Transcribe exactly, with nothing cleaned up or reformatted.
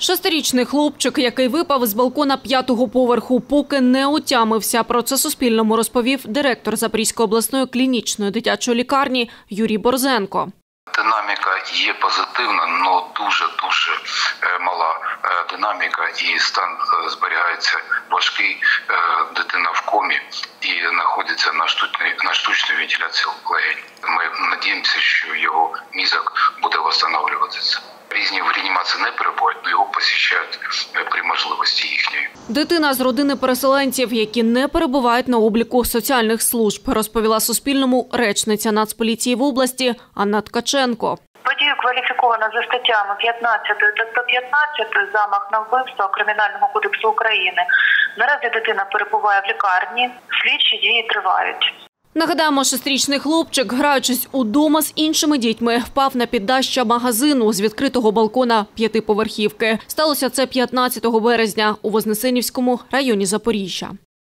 Шестирічний хлопчик, який випав з балкона п'ятого поверху, поки не отямився. Про це Суспільному розповів директор Запорізької обласної клінічної дитячої лікарні Юрій Борзенко. Динаміка є позитивна, але дуже-дуже мала динаміка і стан зберігається важкий. Дитина в комі і знаходиться на штучній, на штучній вентиляції легень. Ми сподіваємося, що його мізок буде відновлюватися. Різні в реанімації не перебувають, але його посещають при можливості їхньої. Дитина з родини переселенців, які не перебувають на обліку соціальних служб, розповіла Суспільному речниця Нацполіції в області Анна Ткаченко. Подію кваліфіковано за статтями п'ятнадцятою та сто п'ятнадцятою замах на вбивство Кримінального кодексу України. Наразі дитина перебуває в лікарні, слідчі дії тривають. Нагадаємо, шестирічний хлопчик, граючись удома з іншими дітьми, впав на піддаща магазину з відкритого балкона п'ятиповерхівки. Сталося це п'ятнадцятого березня у Вознесенівському районі Запоріжжя.